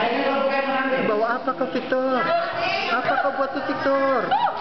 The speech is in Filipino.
Bawa apa kau, Victor? Apa kau buat tuh, Victor?